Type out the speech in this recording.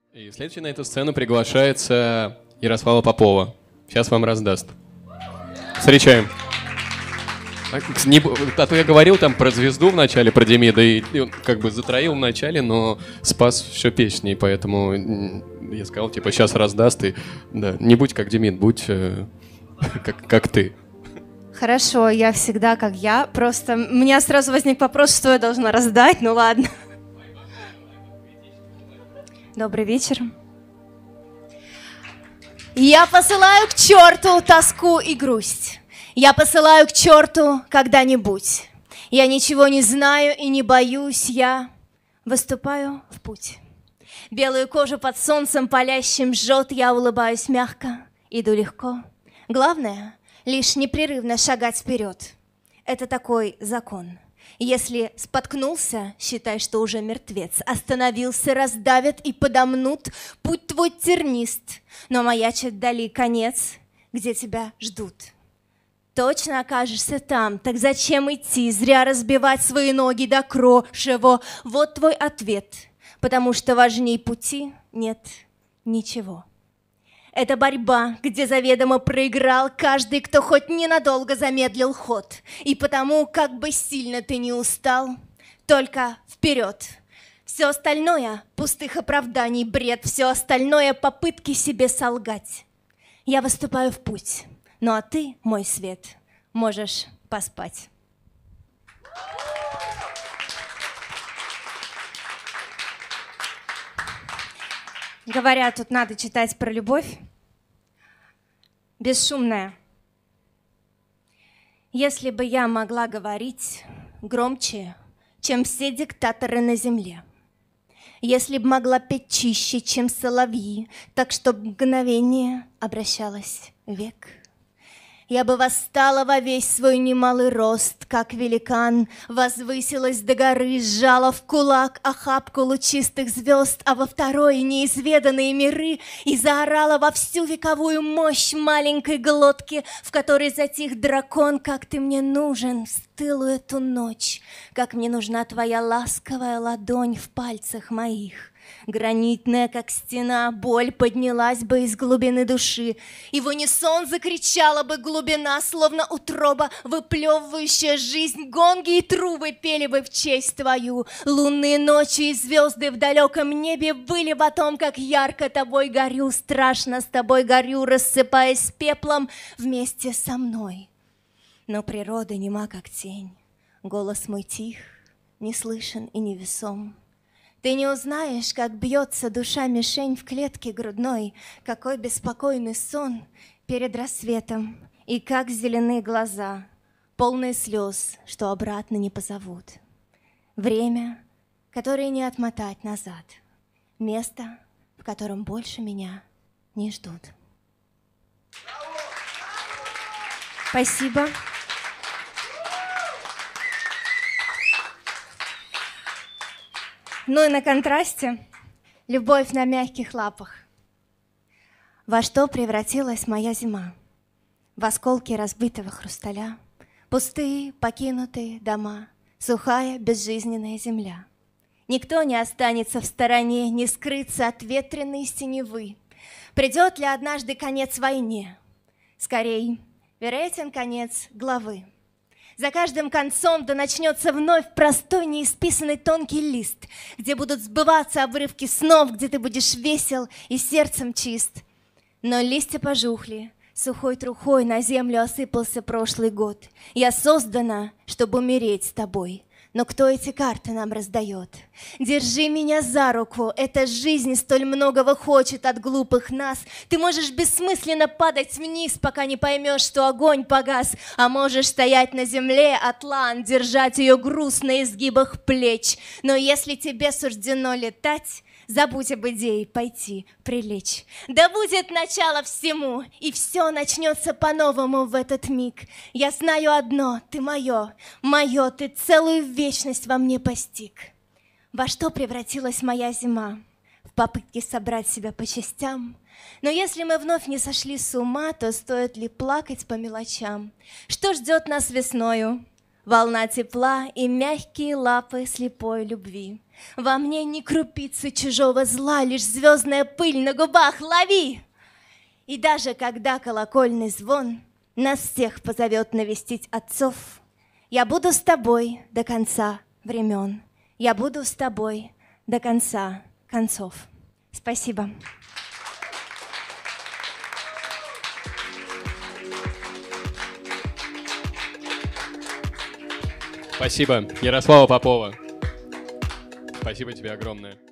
И следующий на эту сцену приглашается Ярослава Попова. Сейчас вам раздаст. Встречаем. А то я говорил там про звезду в начале, про Демида, и он как бы затроил в начале, но спас все песней, поэтому я сказал, типа, сейчас раздаст, и да, не будь как Демид, будь как ты. Хорошо, я всегда как я, просто у меня сразу возник вопрос, что я должна раздать, ну ладно. Добрый вечер. Я посылаю к черту тоску и грусть. Я посылаю к черту когда-нибудь. Я ничего не знаю и не боюсь, я выступаю в путь. Белую кожу под солнцем палящим жжет, я улыбаюсь мягко, иду легко. Главное — лишь непрерывно шагать вперед. Это такой закон. Если споткнулся, считай, что уже мертвец. Остановился, раздавят и подомнут. Путь твой тернист, но маячит вдали конец, где тебя ждут. Точно окажешься там, так зачем идти, зря разбивать свои ноги до крошево? Вот твой ответ, потому что важней пути нет ничего. Это борьба, где заведомо проиграл каждый, кто хоть ненадолго замедлил ход. И потому, как бы сильно ты не устал, только вперед. Все остальное — пустых оправданий, бред, все остальное — попытки себе солгать. Я выступаю в путь, ну а ты, мой свет, можешь поспать. Говорят, тут надо читать про любовь. Бесшумная. Если бы я могла говорить громче, чем все диктаторы на земле, если бы могла петь чище, чем соловьи, так что мгновение обращалось в век, я бы восстала во весь свой немалый рост, как великан, возвысилась до горы, сжала в кулак охапку лучистых звезд, а во второй неизведанные миры, и заорала во всю вековую мощь маленькой глотки, в которой затих дракон. Как ты мне нужен в стылую эту ночь, как мне нужна твоя ласковая ладонь в пальцах моих. Гранитная, как стена, боль поднялась бы из глубины души, и в унисон закричала бы глубина, словно утроба, выплевывающая жизнь. Гонги и трубы пели бы в честь твою. Лунные ночи и звезды в далеком небе были бы о том, как ярко тобой горю, страшно с тобой горю, рассыпаясь пеплом вместе со мной. Но природа нема, как тень, голос мой тих, не слышен и невесом. Ты не узнаешь, как бьется душа мишень в клетке грудной, какой беспокойный сон перед рассветом, и как зеленые глаза, полные слез, что обратно не позовут. Время, которое не отмотать назад, место, в котором больше меня не ждут. Спасибо. Ну и на контрасте любовь на мягких лапах. Во что превратилась моя зима? В осколки разбитого хрусталя, пустые, покинутые дома, сухая, безжизненная земля. Никто не останется в стороне, не скрыться от ветреной синевы. Придет ли однажды конец войне? Скорей, вероятен конец главы. За каждым концом да начнется вновь простой, неисписанный тонкий лист, где будут сбываться обрывки снов, где ты будешь весел и сердцем чист. Но листья пожухли, сухой трухой на землю осыпался прошлый год. Я создана, чтобы умереть с тобой. Но кто эти карты нам раздает? Держи меня за руку, эта жизнь столь многого хочет от глупых нас. Ты можешь бессмысленно падать вниз, пока не поймешь, что огонь погас. А можешь стоять на земле, атлан, держать ее груз на изгибах плеч. Но если тебе суждено летать, забудь об идее пойти, прилечь. Да будет начало всему, и все начнется по-новому в этот миг. Я знаю одно, ты мое, мое, ты целую вечность во мне постиг. Во что превратилась моя зима? В попытке собрать себя по частям. Но если мы вновь не сошли с ума, то стоит ли плакать по мелочам? Что ждет нас весною? волна тепла и мягкие лапы слепой любви. Во мне ни крупицы чужого зла, лишь звездная пыль на губах лови. И даже когда колокольный звон нас всех позовет навестить отцов, я буду с тобой до конца времен. Я буду с тобой до конца концов. Спасибо. Спасибо, Ярослава Попова. Спасибо тебе огромное.